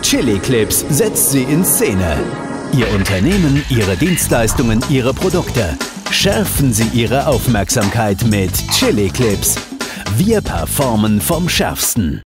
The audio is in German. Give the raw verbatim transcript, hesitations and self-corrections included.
Chili Clips setzt sie in Szene. Ihr Unternehmen, Ihre Dienstleistungen, Ihre Produkte. Schärfen Sie Ihre Aufmerksamkeit mit Chili Clips. Wir performen vom Schärfsten.